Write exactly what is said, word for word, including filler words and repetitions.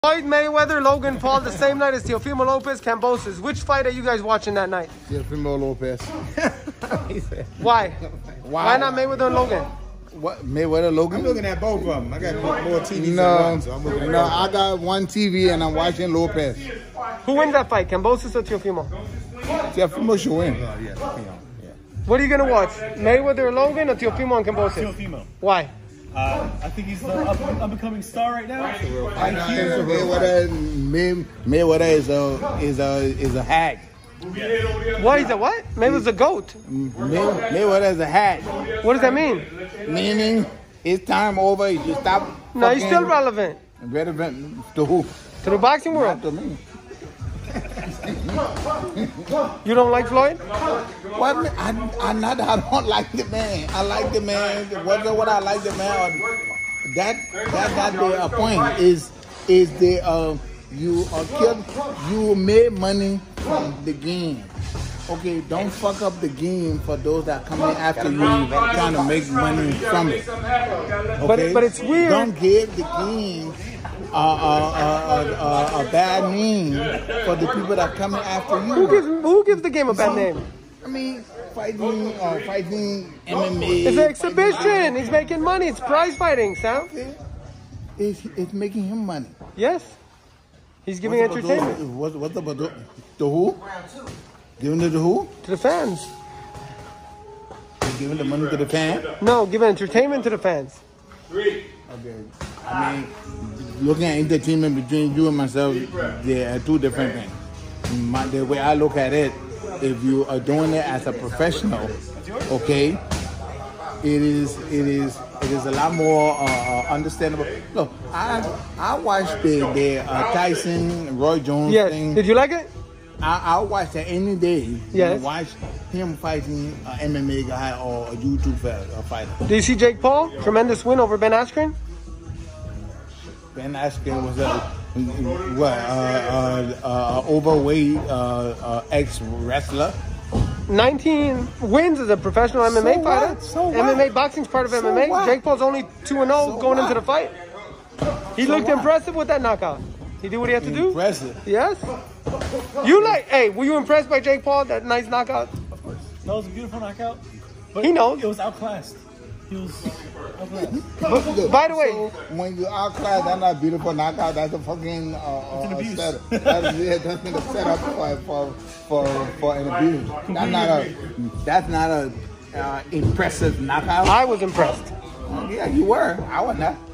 Floyd Mayweather, Logan Paul, the same night as Teofimo Lopez, Kambosas. Which fight are you guys watching that night? Teofimo Lopez. Why? Why? Why not Mayweather and Logan? What? Mayweather, Logan? I'm looking at both of them. I got more T Vs no, than one, so I'm looking at no, both. I got one T V and I'm watching Lopez. Who wins that fight, Kambosas or Teofimo? Teofimo should win. Oh, yeah, Teofimo, yeah. What are you going to watch? Mayweather and Logan or Teofimo and Kambosas? Teofimo. Why? Uh, I think he's the up, up and coming star right now. I think Mayweather, May, Mayweather is a is a is a hack. Why is a what? Mayweather's a goat. May, Mayweather is a hack. What does that mean? Meaning, it's time over. You stop. No, he's still relevant. Relevant to who? To the boxing world. Not to me. You don't like Floyd? What? I, I not. I don't like the man. I like the man. Whether what I like the man, that that that the uh, point is is the uh, you are killed. You made money from the game. Okay, don't fuck up the game for those that come in after you trying to make money from it. Okay? But but it's weird. Don't give the game a, a, a, a, a bad name for the people that coming after you. Who gives who gives the game a bad name? I mean, fighting, uh, fighting M M A. It's an exhibition. He's making money. It's prize fighting, Sam. Okay. It's, it's making him money. Yes. He's giving What's entertainment. The, what, what's the, the, the who? Giving it to who? To the fans. He's giving the money to the fan? No, giving entertainment to the fans. Okay. I mean, looking at entertainment between you and myself, they are two different things. My, the way I look at it, if you are doing it as a professional, okay, it is it is it is a lot more uh, uh, understandable. Look, I I watched the the uh, Tyson Roy Jones Yes. thing. Did you like it? I I'll watch that any day. Yes. And watch him fighting an M M A guy or a YouTube fighter. Do you see Jake Paul? Tremendous win over Ben Askren. Ben Askren was a what uh, uh, uh, overweight uh, uh, ex wrestler. nineteen wins as a professional M M A So fighter. what? So what? M M A boxing's part of So M M A. what? Jake Paul's only two and zero So going what? into the fight. He So looked what? impressive with that knockout. He did what he had to do. Impressive. Yes. You like? Hey, were you impressed by Jake Paul? That nice knockout. That was a beautiful knockout. But He knows. It was outclassed. He was outclassed. Look, By the way, so when you outclass, that's not a beautiful knockout. That's a fucking uh, an uh, abuse. setup. That's, yeah, that's been a setup for for for, for an abuse. That's not a that's not a uh, impressive knockout. I was impressed. Yeah, you were. I was not.